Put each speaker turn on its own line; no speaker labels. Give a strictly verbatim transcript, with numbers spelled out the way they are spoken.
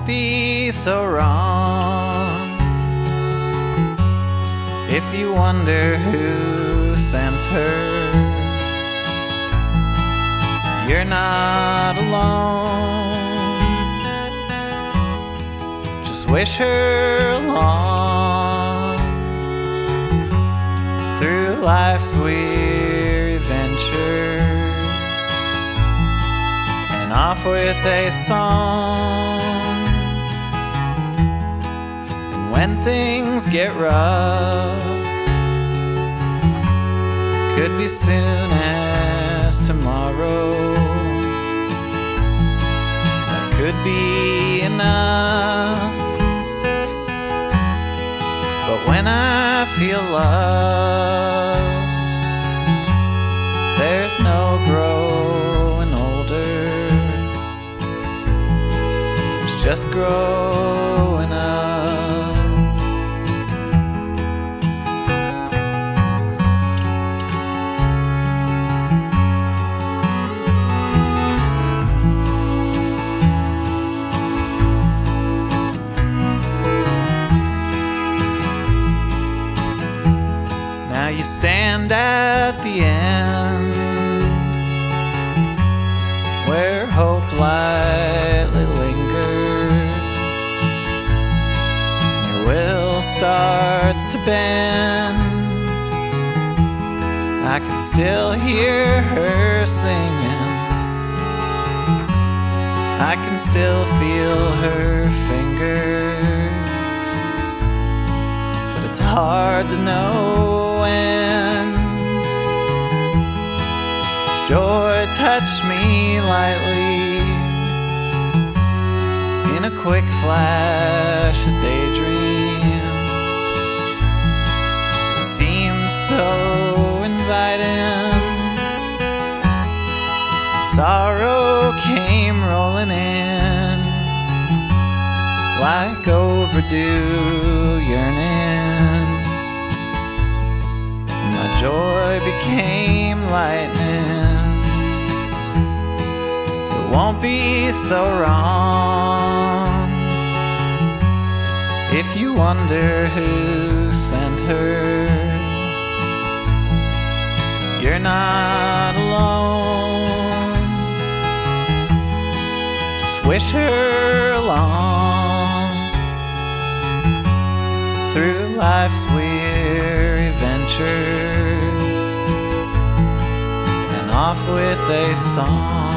be so wrong if you wonder who sent her. You're not alone. Just wish her along through life's weary venture, and off with a song. And when things get rough, could be soon as tomorrow, that could be enough. But when I feel love, there's no growing older, it's just growing up. Now you stand at the end where hope lightly lingers, your will starts to bend. I can still hear her singing, I can still feel her fingers, but it's hard to know when. Joy touched me lightly in a quick flash, a daydream. It seemed so inviting. Sorrow came rolling in like overdue yearning. My joy became lightning. It won't be so wrong if you wonder who sent her. You're not alone. Just wish her along through life's weary ventures, and off with a song.